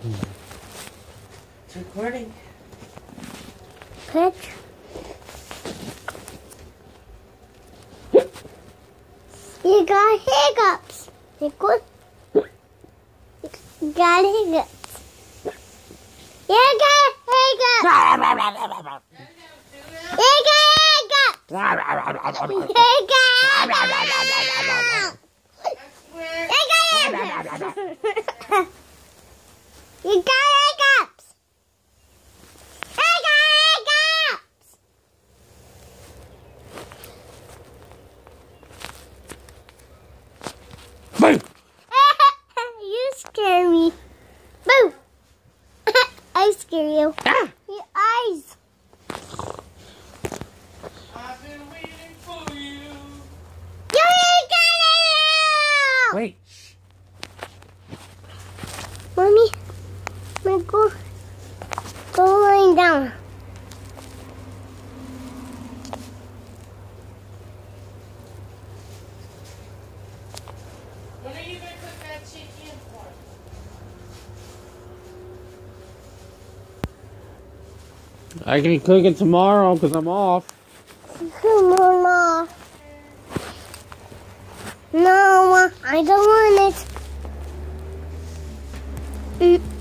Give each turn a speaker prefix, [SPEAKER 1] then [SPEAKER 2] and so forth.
[SPEAKER 1] It's recording.
[SPEAKER 2] Pitch. You got hiccups. You got hiccups. You got hiccups. You got hiccups. You got hiccups.
[SPEAKER 3] Boo!
[SPEAKER 2] You scare me. Boo! I scare you.
[SPEAKER 3] Ah!
[SPEAKER 2] Your eyes.
[SPEAKER 1] I've been waiting for you.
[SPEAKER 2] You got it!
[SPEAKER 3] Wait.
[SPEAKER 2] Mommy, go lying down.
[SPEAKER 1] When are you going to cook that chicken for me?
[SPEAKER 3] I can cook it tomorrow because I'm off.
[SPEAKER 2] No, I don't want it.